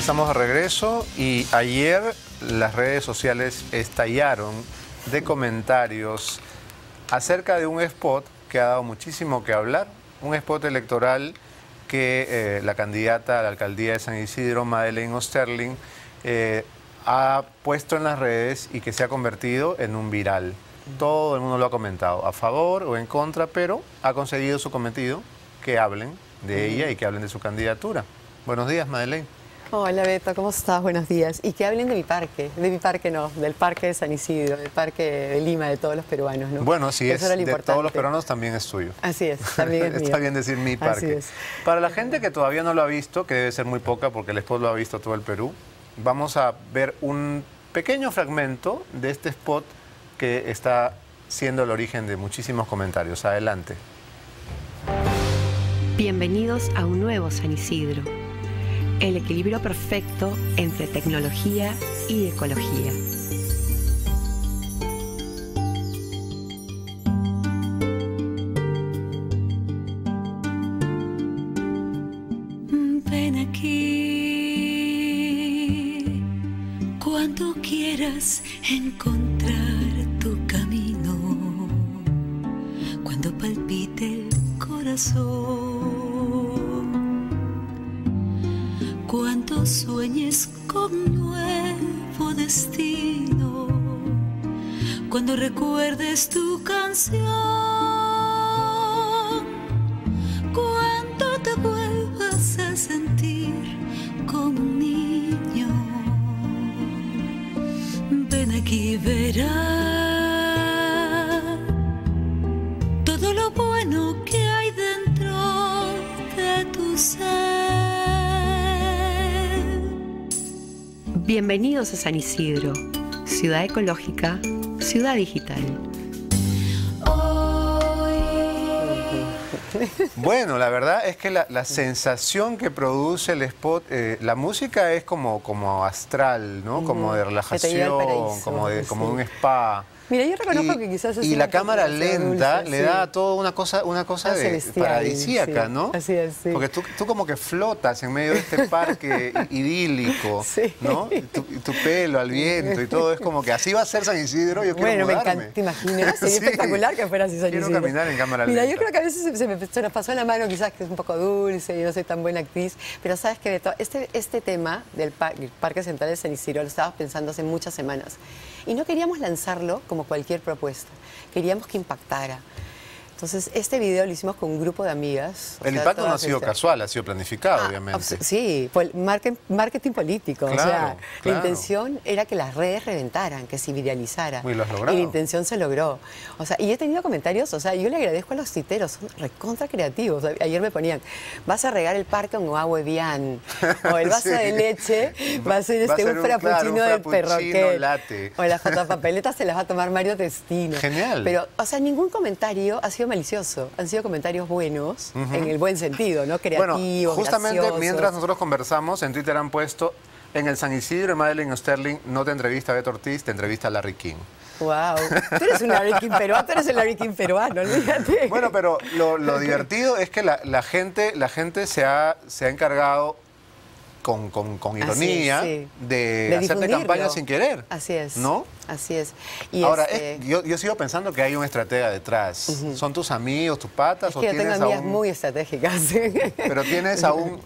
estamos de regreso y ayer las redes sociales estallaron de comentarios acerca de un spot que ha dado muchísimo que hablar, un spot electoral que la candidata a la alcaldía de San Isidro, Madeleine Osterling, ha puesto en las redes y que se ha convertido en un viral. Todo el mundo lo ha comentado, a favor o en contra, pero ha conseguido su cometido, que hablen de ella y que hablen de su candidatura. Buenos días, Madeleine. Hola, Beto, ¿cómo estás? Buenos días. Y que hablen de mi parque no, del parque de San Isidro, del parque de Lima, de todos los peruanos, ¿no? Bueno, si es de todos los peruanos, también es tuyo. Así es, también es mío. Está bien decir mi parque. Así es. Para la gente que todavía no lo ha visto, que debe ser muy poca porque el spot lo ha visto todo el Perú, vamos a ver un pequeño fragmento de este spot que está siendo el origen de muchísimos comentarios. Adelante. Bienvenidos a un nuevo San Isidro. El equilibrio perfecto entre tecnología y ecología. Ven aquí cuando quieras encontrar tu camino, cuando palpite el corazón, cuando sueñes con nuevo destino, cuando recuerdes tu canción, cuando te vuelvas a sentir como un niño. Ven aquí y verás todo lo bueno que hay dentro de tu ser. Bienvenidos a San Isidro, ciudad ecológica, ciudad digital. Bueno, la verdad es que la sensación que produce el spot, la música es como astral, ¿no? Como de relajación, como un spa. Mira, yo reconozco que quizás es y la cámara lenta dulce, le da a todo una cosa paradisíaca, sí. ¿no? Así es, sí. Porque tú como que flotas en medio de este parque idílico, sí. ¿no? Y tu pelo al viento y todo es como que así va a ser San Isidro, yo quiero mudarme. Me encanta, ¿te imaginas? Sería Sí. espectacular que fuera así San Isidro. Quiero caminar en cámara Mira, lenta. yo creo que a veces se nos pasó en la mano, quizás que es un poco dulce y no soy tan buena actriz, pero sabes que Beto, este tema del Parque Central de San Isidro lo estábamos pensando hace muchas semanas y no queríamos lanzarlo como cualquier propuesta, queríamos que impactara. Entonces, este video lo hicimos con un grupo de amigas. El impacto no ha sido casual, ha sido planificado, obviamente. Sí, fue marketing político. Claro, o sea, claro. La intención era que las redes reventaran, que se viralizara. Y lo has logrado. Y la intención se logró. O sea, y he tenido comentarios, o sea, yo le agradezco a los tuiteros, son recontra creativos. Ayer me ponían, vas a regar el parque con agua Evian, o el vaso de leche va a ser un frappuccino del Perroquet. Latte. O las fotopapeletas se las va a tomar Mario Testino. Genial. Pero, o sea, ningún comentario ha sido malicioso, han sido comentarios buenos, en el buen sentido, ¿no? Creativos, bueno, justamente graciosos. mientras nosotros conversamos, en Twitter han puesto, en el San Isidro de Madeleine Osterling no te entrevista a Beto Ortiz, te entrevista a Larry King. Wow, tú eres un Larry King peruano, tú eres el Larry King peruano, olvídate. Bueno, pero lo divertido es que la gente se ha encargado con ironía de hacerte campaña sin querer. Así es. ¿No? Así es. Y ahora, yo sigo pensando que hay un estratega detrás. ¿Son tus amigos, tus patas? Es que yo tengo amigas muy estratégicas. Pero tienes a un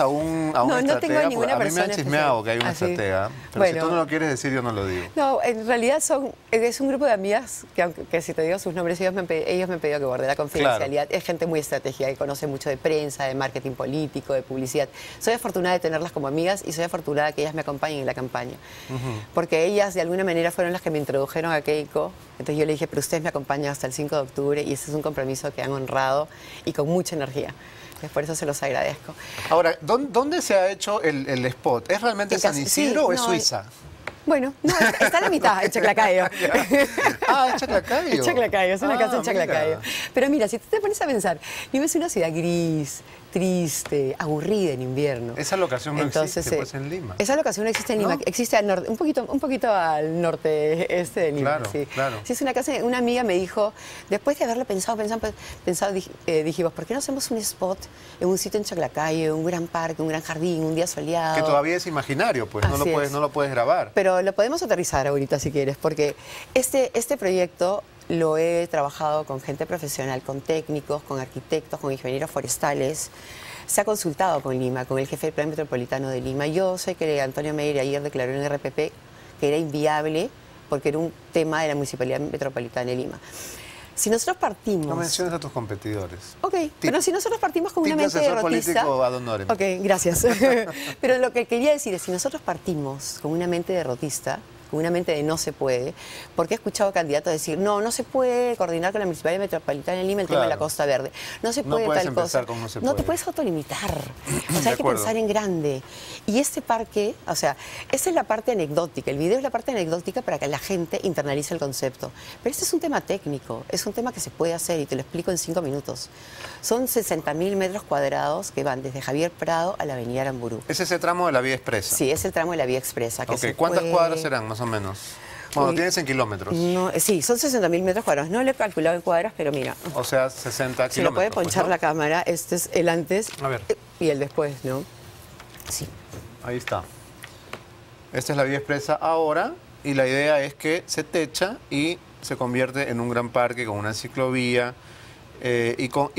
no, estratega. no tengo ninguna a mí me han chismeado que hay un estratega. Pero bueno, si tú no lo quieres decir, yo no lo digo. No, en realidad es un grupo de amigas que si te digo sus nombres, ellos me han pedido que guarde la confidencialidad. Claro. Es gente muy estratégica, que conoce mucho de prensa, de marketing político, de publicidad. Soy afortunada de tenerlas como amigas y soy afortunada que ellas me acompañen en la campaña. Porque ellas, de alguna manera, fueron las que me introdujeron a Keiko. Entonces yo le dije, pero ustedes me acompañan hasta el 5 de octubre y ese es un compromiso que han honrado y con mucha energía. Por eso se los agradezco. Ahora, ¿dónde se ha hecho el spot? ¿Es realmente San Isidro o es Suiza? Bueno, no, está a la mitad, en Chaclacayo. Ah, es Chaclacayo. Es Chaclacayo, es una casa en Chaclacayo. Pero mira, si tú te pones a pensar, vives en una ciudad gris, triste, aburrida en invierno. Esa locación no existe pues en Lima. Esa locación no existe en Lima, existe al norte, un poquito al norte de Lima. Claro, sí. claro. Sí, es una casa, una amiga me dijo, después de haberlo pensado, dijimos, ¿por qué no hacemos un spot en un sitio en Chaclacayo, un gran parque, un gran jardín, un día soleado? Que todavía es imaginario, pues no lo puedes grabar. Pero lo podemos aterrizar ahorita si quieres, porque este proyecto lo he trabajado con gente profesional, con técnicos, con arquitectos, con ingenieros forestales. Se ha consultado con Lima, con el jefe del Plan Metropolitano de Lima. Yo sé que Antonio Meyer ayer declaró en el RPP que era inviable porque era un tema de la Municipalidad Metropolitana de Lima. Si nosotros partimos... No menciones a tus competidores. Ok, pero si nosotros partimos con una mente derrotista... político ad honorem. Ok, gracias. Pero lo que quería decir es, si nosotros partimos con una mente derrotista, con una mente de no se puede, porque he escuchado candidatos decir, no se puede coordinar con la Municipalidad Metropolitana de Lima el tema de la Costa Verde. No se puede tal cosa. No te puedes autolimitar. O sea, hay que pensar en grande. Y este parque, o sea, esa es la parte anecdótica. El video es la parte anecdótica para que la gente internalice el concepto. Pero este es un tema técnico, es un tema que se puede hacer y te lo explico en 5 minutos. Son 60.000 metros cuadrados que van desde Javier Prado a la avenida Aramburú. ¿Es ese tramo de la vía expresa? Sí, es el tramo de la vía expresa. Que ¿Cuántas cuadras serán más o menos? Bueno, tienes en kilómetros. No, sí, son 60.000 metros cuadrados. No lo he calculado en cuadras, pero mira. O sea, 60 kilómetros. Se lo puede ponchar la cámara. Este es el antes y el después, ¿no? Sí. Ahí está. Esta es la vía expresa ahora y la idea es que se techa y se convierte en un gran parque con una ciclovía y con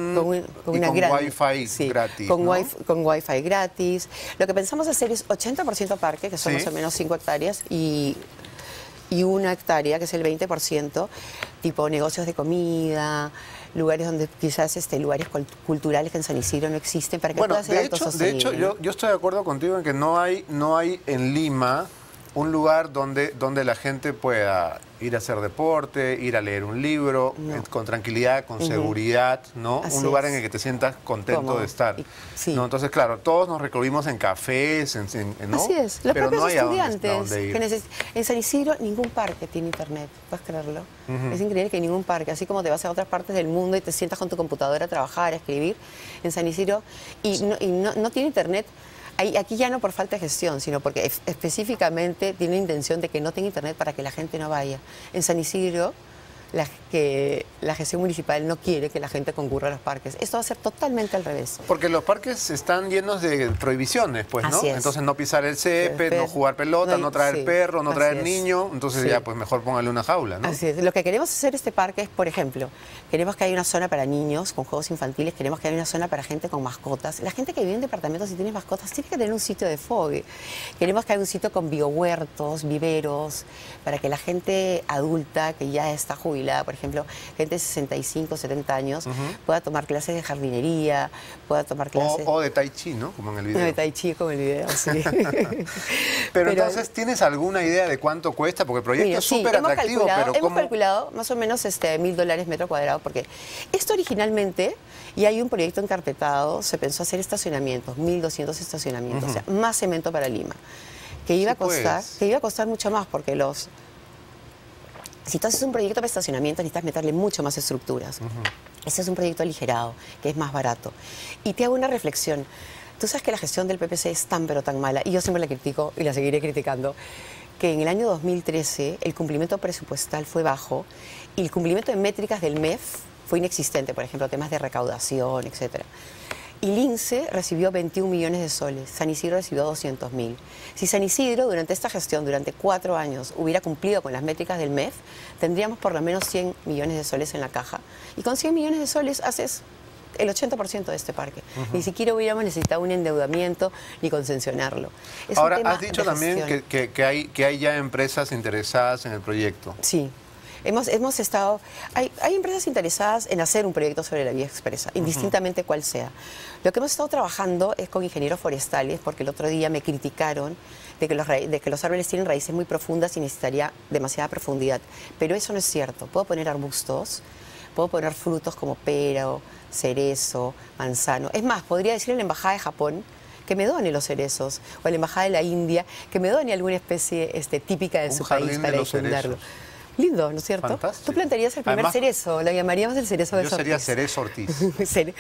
Wi-Fi gratis. Con Wi-Fi gratis. Lo que pensamos hacer es 80% parque, que son más o menos 5 hectáreas, y 1 hectárea, que es el 20%, tipo negocios de comida, lugares donde quizás lugares culturales que en San Isidro no existen, para que pueda ser autosostenible. De hecho, yo estoy de acuerdo contigo en que no hay en Lima un lugar donde la gente pueda ir a hacer deporte, ir a leer un libro, con tranquilidad, con seguridad, ¿no? Así un lugar es. en el que te sientas contento de estar. Sí. ¿No? Entonces, claro, todos nos recluimos en cafés, ¿no? Así es. Los pero propios no hay estudiantes a dónde ir. En San Isidro ningún parque tiene internet, ¿puedes creerlo? Es increíble que ningún parque, así como te vas a otras partes del mundo y te sientas con tu computadora a trabajar, a escribir, en San Isidro, y no tiene internet. Aquí ya no por falta de gestión, sino porque específicamente tiene la intención de que no tenga internet para que la gente no vaya. En San Isidro, la gestión municipal no quiere que la gente concurra a los parques. Esto va a ser totalmente al revés. Porque los parques están llenos de prohibiciones, pues, ¿no? Así es. Entonces no pisar el césped, no jugar pelota, no traer perro, no traer niño. Entonces ya, pues mejor póngale una jaula, ¿no? Así es. Lo que queremos hacer este parque es, por ejemplo, queremos que haya una zona para niños con juegos infantiles, queremos que haya una zona para gente con mascotas. La gente que vive en departamentos y tiene mascotas tiene que tener un sitio de fogue. Queremos que haya un sitio con biohuertos, viveros, para que la gente adulta que ya está jubilada, por ejemplo, gente de 65, 70 años, pueda tomar clases de jardinería, pueda tomar clases... O de tai chi, ¿no? Como en el video. No, de tai chi, como en el video, sí. Pero entonces, ¿tienes alguna idea de cuánto cuesta? Porque el proyecto es súper atractivo, pero hemos calculado más o menos $1.000 metro cuadrado, porque esto originalmente, y hay un proyecto encarpetado, se pensó hacer estacionamientos, 1.200 estacionamientos, o sea, más cemento para Lima, que iba a costar mucho más, porque si tú haces un proyecto de estacionamiento, necesitas meterle mucho más estructuras. Este es un proyecto aligerado, que es más barato. Y te hago una reflexión. Tú sabes que la gestión del PPC es tan pero tan mala, y yo siempre la critico y la seguiré criticando, que en el año 2013 el cumplimiento presupuestal fue bajo y el cumplimiento de métricas del MEF fue inexistente, por ejemplo, temas de recaudación, etc. Y Lince recibió 21 millones de soles, San Isidro recibió 200.000. Si San Isidro, durante esta gestión, durante 4 años, hubiera cumplido con las métricas del MEF, tendríamos por lo menos 100 millones de soles en la caja. Y con 100 millones de soles haces el 80% de este parque. Ni siquiera hubiéramos necesitado un endeudamiento ni concesionarlo. Ahora, has dicho también que hay ya empresas interesadas en el proyecto. Sí. Hemos estado... Hay empresas interesadas en hacer un proyecto sobre la vía expresa, indistintamente cuál sea. Lo que hemos estado trabajando es con ingenieros forestales, porque el otro día me criticaron de que los árboles tienen raíces muy profundas y necesitaría demasiada profundidad. Pero eso no es cierto. Puedo poner arbustos, puedo poner frutos como pero, cerezo, manzano. Es más, podría decirle a la Embajada de Japón que me done los cerezos, o a la Embajada de la India que me done alguna especie típica de su país para difundirlo. Lindo, ¿no es cierto? Fantástico. Tú plantarías el primer Además, cerezo, lo llamaríamos el cerezo de Yo Ortiz. sería Cerezo Ortiz. Cere-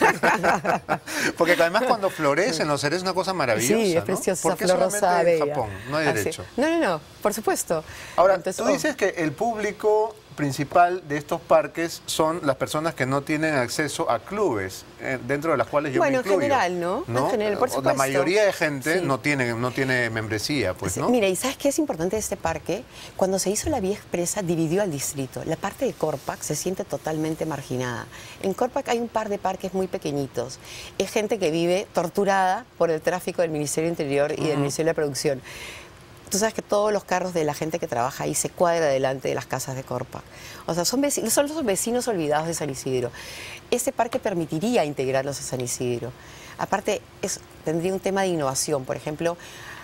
Porque además cuando florecen los cerezos es una cosa maravillosa, Sí, es ¿no? preciosa, ¿Por esa qué flor solamente rosada en bella. Japón? No hay Así. derecho. No, por supuesto. Ahora, Entonces, tú dices que el público principal de estos parques son las personas que no tienen acceso a clubes, dentro de las cuales yo Bueno, me incluyo. en general, ¿no? En general, por La supuesto. mayoría de gente Sí. no tiene membresía, pues, Sí, ¿no? mira, ¿y sabes qué es importante de este parque? Cuando se hizo la vía expresa, dividió al distrito. La parte de Corpac se siente totalmente marginada. En Corpac hay un par de parques muy pequeñitos. Es gente que vive torturada por el tráfico del Ministerio del Interior y del Ministerio de la Producción. Tú sabes que todos los carros de la gente que trabaja ahí se cuadra delante de las casas de Corpac. O sea, son los vecinos olvidados de San Isidro. Ese parque permitiría integrarlos a San Isidro. Aparte, tendría un tema de innovación. Por ejemplo,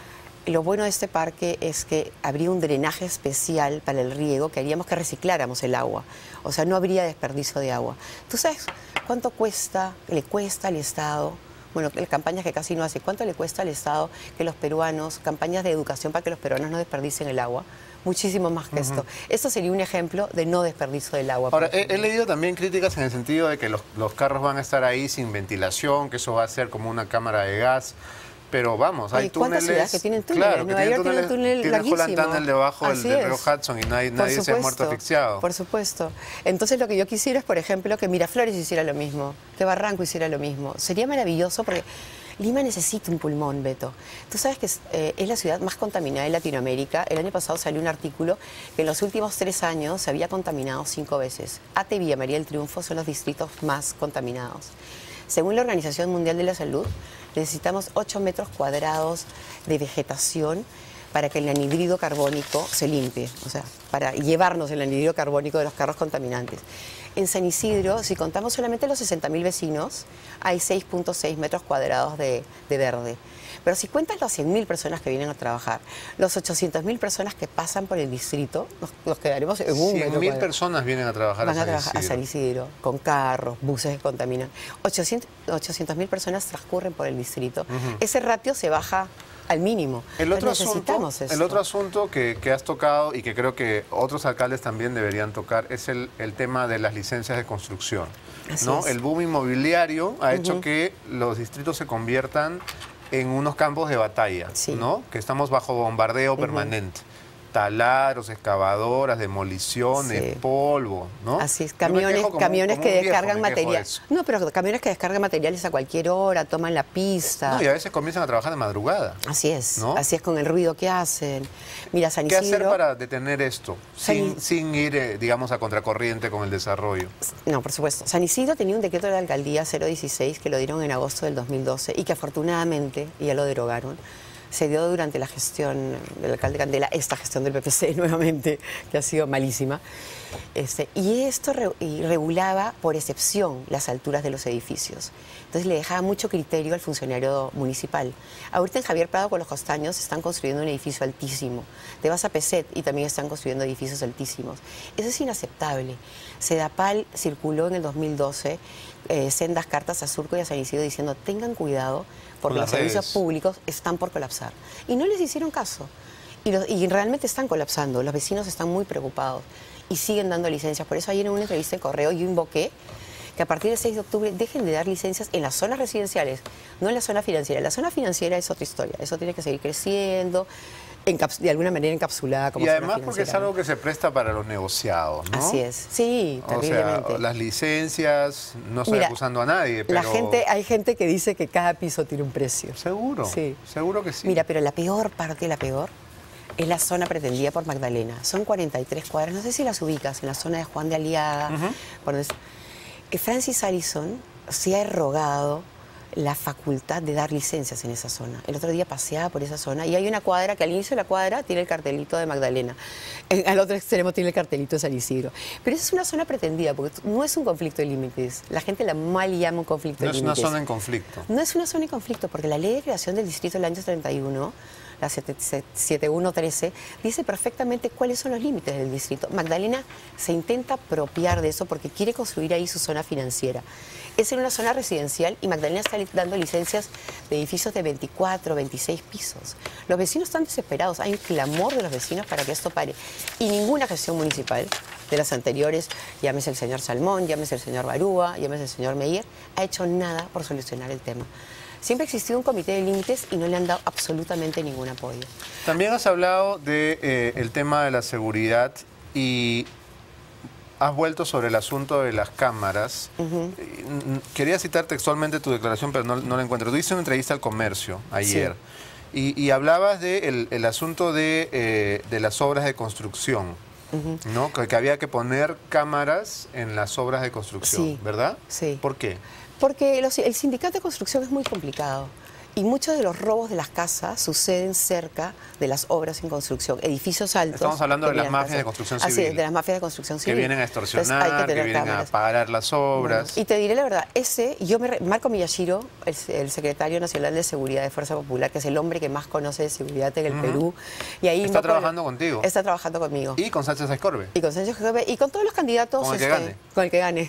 lo bueno de este parque es que habría un drenaje especial para el riego que haríamos que recicláramos el agua. O sea, no habría desperdicio de agua. ¿Tú sabes cuánto le cuesta al Estado? Bueno, campañas que casi no hace. ¿Cuánto le cuesta al Estado que los peruanos, campañas de educación para que los peruanos no desperdicien el agua? Muchísimo más que esto. Esto sería un ejemplo de no desperdicio del agua. Ahora, he leído también críticas en el sentido de que los carros van a estar ahí sin ventilación, que eso va a ser como una cámara de gas. Pero vamos, hay ¿cuántas túneles. ciudades que tienen túneles? Claro, Nueva York tiene un túnel tiene larguísimo. Holland Tunnel debajo del Así río es. Hudson y nadie Por se ha supuesto, muerto asfixiado. Por supuesto. Entonces lo que yo quisiera es, por ejemplo, que Miraflores hiciera lo mismo, que Barranco hiciera lo mismo. Sería maravilloso porque Lima necesita un pulmón, Beto. Tú sabes que es la ciudad más contaminada de Latinoamérica. El año pasado salió un artículo que en los últimos 3 años se había contaminado 5 veces. Ate y Villa María del Triunfo son los distritos más contaminados. Según la Organización Mundial de la Salud, necesitamos 8 metros cuadrados de vegetación para que el anhídrido carbónico se limpie, o sea, para llevarnos el anhídrido carbónico de los carros contaminantes. En San Isidro, si contamos solamente los 60.000 vecinos, hay 6.6 metros cuadrados de verde. Pero si cuentas las 100.000 personas que vienen a trabajar, los 800.000 personas que pasan por el distrito, nos quedaremos en un metro 100.000 cuadrado. personas vienen a trabajar Van a a trabajar a San San Isidro. Isidro, con carros, buses que contaminan. 800.000 personas transcurren por el distrito. Ese ratio se baja al mínimo. El otro Necesitamos asunto que has tocado y que creo que otros alcaldes también deberían tocar es el tema de las licencias de construcción. Así ¿no? es. El boom inmobiliario ha hecho que los distritos se conviertan en unos campos de batalla, Sí. ¿no? Que estamos bajo bombardeo permanente. Taladros, excavadoras, demoliciones, Sí. polvo, ¿no? Así es, Yo me quejo como camiones un que viejo, descargan me quejo de material. eso. No, pero camiones que descargan materiales a cualquier hora, toman la pista. No, y a veces comienzan a trabajar de madrugada. Así es, ¿no? así es con el ruido que hacen. Mira, San ¿Qué Isidro... hacer para detener esto sin ir, digamos, a contracorriente con el desarrollo? No, por supuesto. San Isidro tenía un decreto de la alcaldía 016 que lo dieron en agosto del 2012 y que afortunadamente, y ya lo derogaron, se dio durante la gestión del alcalde Candela, esta gestión del PPC nuevamente, que ha sido malísima. Y esto regulaba por excepción las alturas de los edificios. Entonces le dejaba mucho criterio al funcionario municipal. Ahorita en Javier Prado con los Costaños están construyendo un edificio altísimo. Te vas a Peset y también están construyendo edificios altísimos. Eso es inaceptable. Sedapal circuló en el 2012 sendas cartas a Surco y a San Isidro diciendo tengan cuidado porque los servicios públicos están por colapsar. Y no les hicieron caso. Y realmente están colapsando. Los vecinos están muy preocupados y siguen dando licencias. Por eso ayer en una entrevista en Correo yo invoqué que a partir del 6 de octubre dejen de dar licencias en las zonas residenciales, no en la zona financiera. La zona financiera es otra historia. Eso tiene que seguir creciendo, de alguna manera encapsulada como y zona además porque es financiera. algo que se presta para los negociados, ¿no? Así es. Sí, terriblemente. O sea, las licencias, no estoy Mira, acusando a nadie, pero... hay gente que dice que cada piso tiene un precio. Seguro, Sí. seguro que sí. Mira, pero la peor parte, es la zona pretendida por Magdalena. Son 43 cuadras, no sé si las ubicas, en la zona de Juan de Aliaga. Francis Allison se ha errogado la facultad de dar licencias en esa zona. El otro día paseaba por esa zona y hay una cuadra que al inicio de la cuadra tiene el cartelito de Magdalena, al otro extremo tiene el cartelito de San Isidro. Pero esa es una zona pretendida porque no es un conflicto de límites. La gente la mal llama un conflicto No de es límites. una zona en conflicto. No es una zona en conflicto porque la ley de creación del distrito del año 31, la 7113, dice perfectamente cuáles son los límites del distrito. Magdalena se intenta apropiar de eso porque quiere construir ahí su zona financiera. Es en una zona residencial y Magdalena está dando licencias de edificios de 24, 26 pisos. Los vecinos están desesperados, hay un clamor de los vecinos para que esto pare. Y ninguna gestión municipal de las anteriores, llámese el señor Salmón, llámese el señor Barúa, llámese el señor Meyer, ha hecho nada por solucionar el tema. Siempre ha existido un comité de límites y no le han dado absolutamente ningún apoyo. También has hablado del tema de la seguridad y has vuelto sobre el asunto de las cámaras. Quería citar textualmente tu declaración, pero no la encuentro. Tú hiciste una entrevista al Comercio ayer y hablabas del asunto de las obras de construcción, ¿no? Que había que poner cámaras en las obras de construcción, ¿verdad? Sí. ¿Por qué? Porque el sindicato de construcción es muy complicado y muchos de los robos de las casas suceden cerca de las obras en construcción, edificios altos. Estamos hablando de las mafias de construcción civil. Así es, de las mafias de construcción civil. Que vienen a extorsionar, que vienen a parar las obras. Bueno, y te diré la verdad, Marco Miyashiro, el secretario nacional de Seguridad de Fuerza Popular, que es el hombre que más conoce de seguridad en el Perú. Y ahí ¿Está trabajando contigo? Está trabajando conmigo. ¿Y con Sánchez Escorbe? Y con Sánchez Escorbe y con todos los candidatos. Con el que gane. Con el que gane.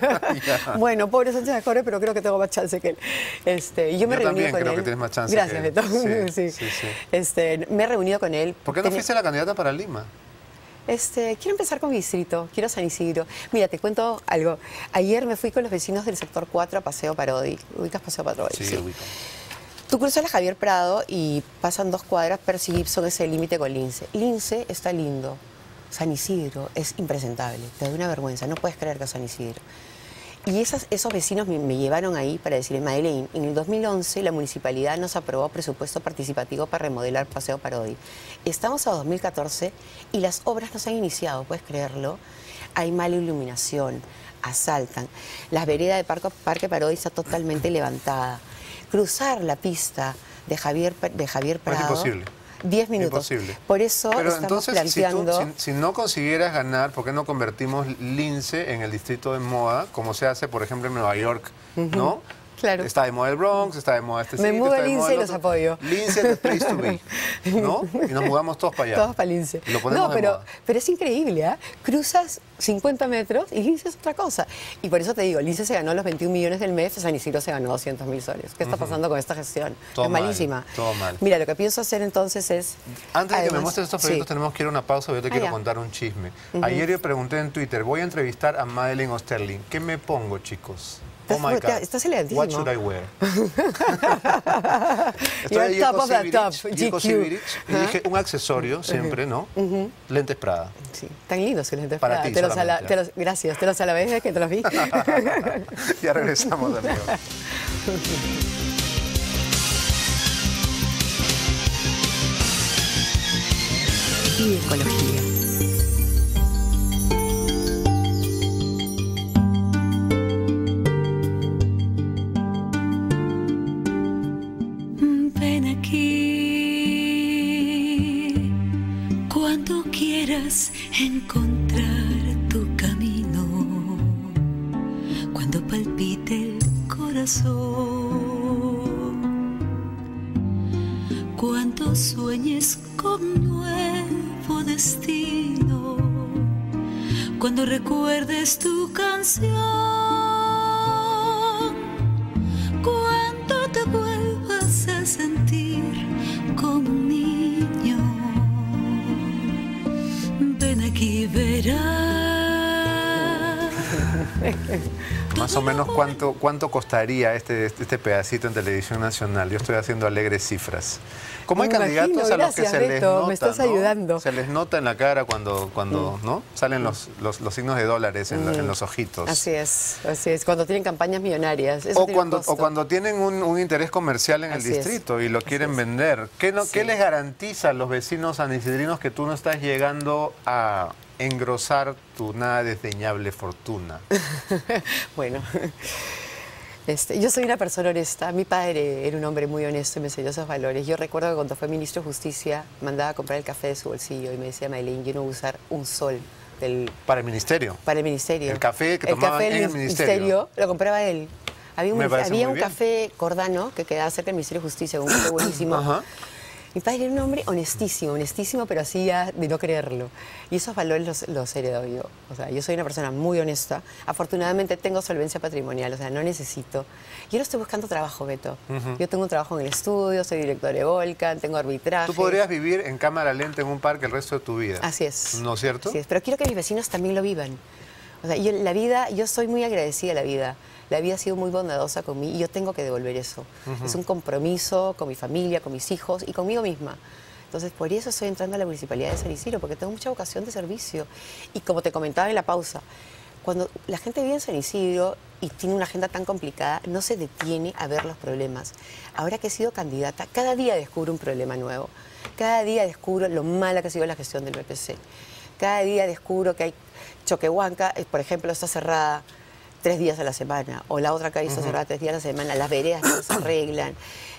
Bueno, pobre Sánchez Escorbe, pero creo que tengo más chance que él. Yo me reuní con él. Creo que tienes más chance. Gracias, Beto. Sí. Me he reunido con él. ¿Por qué no fuiste la candidata para Lima? Quiero empezar con mi distrito, quiero San Isidro. Mira, te cuento algo. Ayer me fui con los vecinos del sector 4 a Paseo Parodi. ¿Ubicas Paseo Parodi? Sí, ubico. Tú cruzas la Javier Prado y pasan 2 cuadras, Percy Gibson es el límite con Lince. Lince está lindo. San Isidro es impresentable, te da una vergüenza, no puedes creer que es San Isidro. Y esos vecinos me llevaron ahí para decirle, Madeleine, en el 2011 la municipalidad nos aprobó presupuesto participativo para remodelar Paseo Parodi. Estamos a 2014 y las obras no se han iniciado, ¿puedes creerlo? Hay mala iluminación, asaltan. La vereda de Parque Parodi está totalmente levantada. Cruzar la pista de Javier Prado... Es imposible. 10 minutos. Imposible. Por eso pero estamos entonces, planteando... si no consiguieras ganar, ¿por qué no convertimos Lince en el distrito de moda, como se hace, por ejemplo, en Nueva York, ¿no? Claro. Está de moda el Bronx, está de moda este sitio. Me mudo a Lince y los apoyo. Lince es the place to be, ¿no? Y nos mudamos todos para allá. Todos para Lince. Lo ponemos de moda. Pero es increíble, ¿eh? Cruzas 50 metros y Lince es otra cosa. Y por eso te digo, Lince se ganó los 21 millones del MEF, San Isidro se ganó 200.000 soles. ¿Qué está pasando con esta gestión? Todo es mal, malísima. todo mal. Mira, lo que pienso hacer entonces es... Antes de que me muestres estos proyectos, tenemos que ir a una pausa, yo te quiero contar un chisme. Ayer yo pregunté en Twitter, voy a entrevistar a Madeleine Osterling. ¿Qué me pongo, chicos? Oh my God. Estás elegantísimo. What should I wear? You're top of the top, GQ. Y dije, un accesorio siempre, ¿no? Lentes Prada. Sí, tan lindos esos lentes Para Prada. ti Gracias, te los alabé desde que te los vi. Ya regresamos, amigos. Y ecología. Encontrar tu camino cuando palpite el corazón, cuando sueñes con nuevo destino, cuando recuerdes tu canción, cuando te vuelvas a sentir como un niño. Ven aquí, verás. Más o menos cuánto costaría este pedacito en televisión nacional. Yo estoy haciendo alegres cifras. Como hay candidatos a los que se les nota, me estás ayudando. Se les nota en la cara cuando ¿no? Salen los signos de dólares en los ojitos. Así es. Cuando tienen campañas millonarias. O cuando tienen un interés comercial en el distrito y lo quieren vender. ¿Qué les garantiza a los vecinos sanisidrinos que tú no estás llegando a engrosar tu nada desdeñable fortuna? Bueno, yo soy una persona honesta. Mi padre era un hombre muy honesto y me enseñó esos valores. Yo recuerdo que cuando fue ministro de Justicia mandaba a comprar el café de su bolsillo y me decía, Madeleine, yo no voy a usar un sol ¿Para el ministerio? Para el ministerio. El café que tomaban en el ministerio lo compraba él. Había un café Cordano que quedaba cerca del Ministerio de Justicia, un café buenísimo. Mi padre era un hombre honestísimo, pero así ya de no creerlo. Y esos valores los heredo yo. O sea, yo soy una persona muy honesta. Afortunadamente tengo solvencia patrimonial, o sea, no necesito. Yo no estoy buscando trabajo, Beto. Yo tengo un trabajo en el estudio, soy director de Volcan, tengo arbitraje. Tú podrías vivir en cámara lenta en un parque el resto de tu vida. Así es. ¿No es cierto? Así es, pero quiero que mis vecinos también lo vivan. O sea, yo soy muy agradecida a la vida. La vida ha sido muy bondadosa conmigo y yo tengo que devolver eso. Es un compromiso con mi familia, con mis hijos y conmigo misma. Entonces, por eso estoy entrando a la Municipalidad de San Isidro, porque tengo mucha vocación de servicio. Y como te comentaba en la pausa, cuando la gente vive en San Isidro y tiene una agenda tan complicada, no se detiene a ver los problemas. Ahora que he sido candidata, cada día descubro un problema nuevo. Cada día descubro lo mala que ha sido la gestión del BPC. Cada día descubro que hay Choquehuanca, por ejemplo, está cerrada 3 días a la semana, o la otra calle está cerrada 3 días a la semana, las veredas no se arreglan.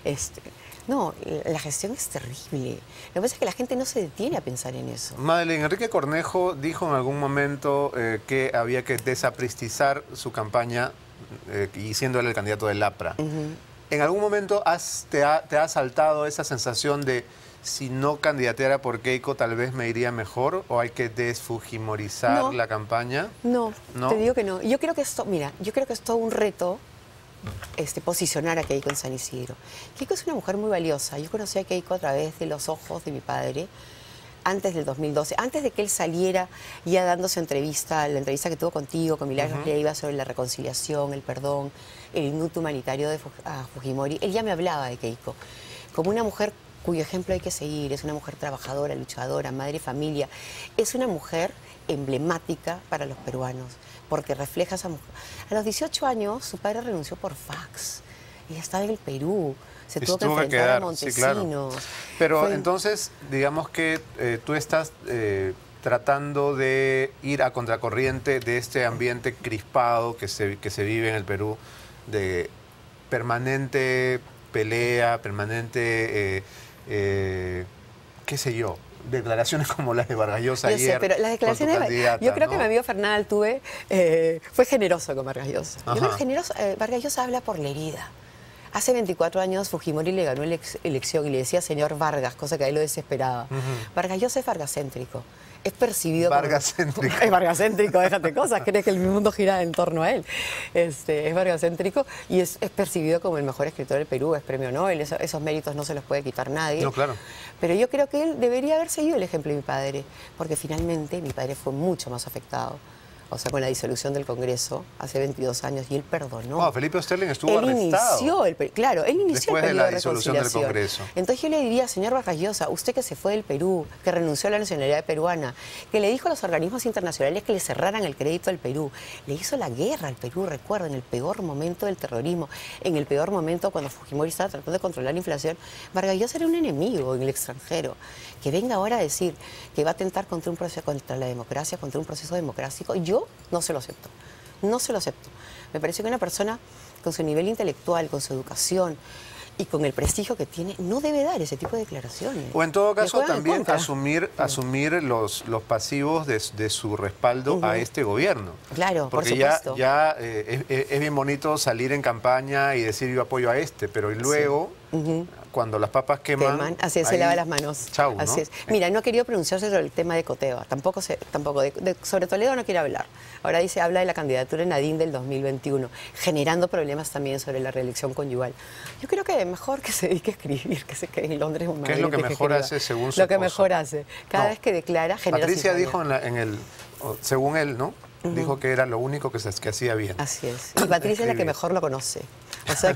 No, la gestión es terrible. Lo que pasa es que la gente no se detiene a pensar en eso. Madeleine, Enrique Cornejo dijo en algún momento que había que desapristizar su campaña y siendo él el candidato del APRA. ¿En algún momento te ha saltado esa sensación de si no candidateara por Keiko tal vez me iría mejor, o hay que desfujimorizar la campaña? No, te digo que no. Yo creo que esto, mira, yo creo que es todo un reto posicionar a Keiko en San Isidro. Keiko es una mujer muy valiosa. Yo conocí a Keiko a través de los ojos de mi padre antes del 2012, antes de que él saliera ya dándose entrevista, la entrevista que tuvo contigo, con Milagros Leiva, sobre la reconciliación, el perdón, el indulto humanitario de Fujimori. Él ya me hablaba de Keiko como una mujer cuyo ejemplo hay que seguir. Es una mujer trabajadora, luchadora, madre y familia. Es una mujer emblemática para los peruanos, porque refleja a esa mujer. A los 18 años, su padre renunció por fax. Ella estaba en el Perú, se tuvo que enfrentar a Montesinos. Sí, claro. Pero entonces, digamos que tú estás tratando de ir a contracorriente de este ambiente crispado que se vive en el Perú, de permanente pelea, permanente... qué sé yo, declaraciones como las de Vargas Llosa ayer. Yo sé, pero las declaraciones yo creo que mi amigo Fernán Altuve fue generoso con Vargas Llosa. Yo creo que generoso, Vargas Llosa habla por la herida. Hace 24 años Fujimori le ganó la elección y le decía señor Vargas, cosa que a él lo desesperaba. Vargas Llosa es vargascéntrico. Es percibido vargascéntrico. Es vargascéntrico, déjate cosas, crees que el mundo gira en torno a él. Es vargascéntrico y es percibido como el mejor escritor del Perú, es premio Nobel, esos méritos no se los puede quitar nadie. No, claro. Pero yo creo que él debería haber seguido el ejemplo de mi padre, porque finalmente mi padre fue mucho más afectado. O sea, con la disolución del Congreso hace 22 años, y él perdonó. Wow, Felipe Osterling estuvo arrestado. Él inició después el periodo de la disolución del Congreso. Entonces yo le diría, señor Vargas Llosa, usted que se fue del Perú, que renunció a la nacionalidad peruana, que le dijo a los organismos internacionales que le cerraran el crédito al Perú, le hizo la guerra al Perú, recuerda, en el peor momento del terrorismo, en el peor momento cuando Fujimori estaba tratando de controlar la inflación. Vargas Llosa era un enemigo en el extranjero. Que venga ahora a decir que va a atentar contra la democracia, contra un proceso democrático, yo no se lo acepto. No se lo acepto. Me parece que una persona con su nivel intelectual, con su educación y con el prestigio que tiene, no debe dar ese tipo de declaraciones. O en todo caso también asumir los pasivos de su respaldo a este gobierno. Claro, porque por supuesto. ya es bien bonito salir en campaña y decir yo apoyo a este, pero y luego... Cuando las papas queman... Así es, se lava las manos. Chau, ¿no? Así es. Mira, no he querido pronunciarse sobre el tema de Coteva. Tampoco sobre Toledo no quiero hablar. Ahora habla de la candidatura en Nadine del 2021, generando problemas también sobre la reelección conyugal. Yo creo que mejor que se dedique a escribir, que se quede en Londres o en Madrid. ¿Qué es lo que mejor hace según su Lo que mejor hace. Cada vez que declara, genera... Patricia dijo según él, ¿no? Dijo que era lo único que hacía bien. Así es. Y Patricia es la que mejor lo conoce. O sea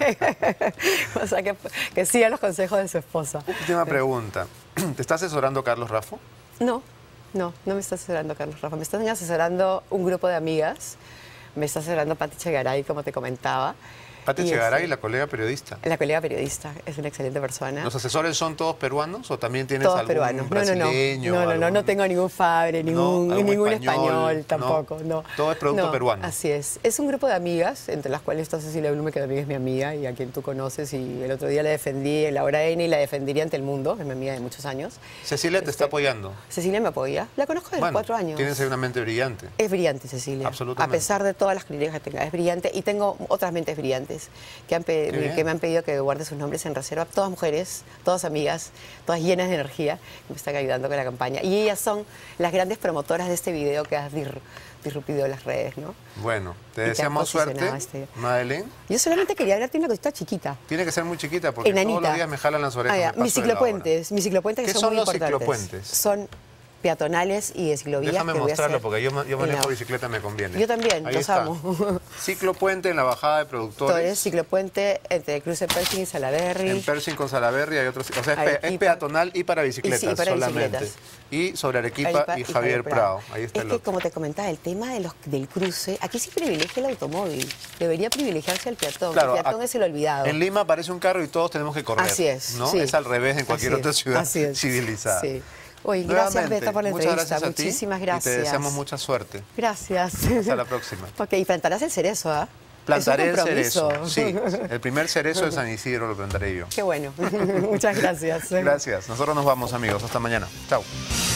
que siga los consejos de su esposa. Última pregunta. ¿Te está asesorando Carlos Raffo? No me está asesorando Carlos Raffo. Me están asesorando un grupo de amigas. Me está asesorando Pati Chegaray, como te comentaba. Pati Chegaray, la colega periodista. La colega periodista, es una excelente persona. ¿Los asesores son todos peruanos o también tienes todos algún peruanos. brasileño? No tengo ningún Fabre, ningún español tampoco. No. Todo es producto peruano. Así es. Es un grupo de amigas, entre las cuales está Cecilia Blume, que también es mi amiga y a quien tú conoces, y el otro día la defendí en la hora N y la defendería ante el mundo, es mi amiga de muchos años. ¿Cecilia te está apoyando? Cecilia me apoya. La conozco desde los 4 años. Tienes una mente brillante. Es brillante, Cecilia. Absolutamente. A pesar de todas las críticas que tenga, es brillante, y tengo otras mentes brillantes. oyentes que me han pedido que guarde sus nombres en reserva. Todas mujeres, todas amigas, todas llenas de energía, que me están ayudando con la campaña. Y ellas son las grandes promotoras de este video que has disruptido las redes, ¿no? Bueno, te deseamos suerte, Madeleine. Yo solamente quería hablarte una cosita chiquita. Tiene que ser muy chiquita porque Enanita. todos los días me jalan las orejas. Mis ciclopuentes que ¿Qué son muy los importantes. ciclopuentes? Son peatonales y de ciclovías. Déjame que voy a mostrarlo hacer porque yo manejo bicicleta, me conviene. Yo también, Ahí los está. amo. Ciclopuente en la bajada de productores. Ciclopuente entre Cruce Pershing y Salaberry. En Pershing con Salaberry hay otros. O sea, es peatonal y para bicicletas y para solamente. Bicicletas. Y sobre Arequipa y Javier Prado. Ahí está es que, como te comentaba, el tema del cruce, aquí sí privilegia el automóvil. Debería privilegiarse al peatón. Claro, el peatón es el olvidado. En Lima aparece un carro y todos tenemos que correr. Así es. ¿no? Sí. Es al revés en cualquier otra ciudad civilizada. Sí. Oye, gracias, Beta, por la muchas entrevista. gracias a ti Muchísimas gracias. Y te deseamos mucha suerte. Gracias. Hasta la próxima. Ok, y plantarás el cerezo, ¿ah? Plantaré el Es un compromiso. cerezo. Sí, el primer cerezo de San Isidro lo plantaré yo. Qué bueno. Muchas gracias. Gracias. Nosotros nos vamos, amigos. Hasta mañana. Chao.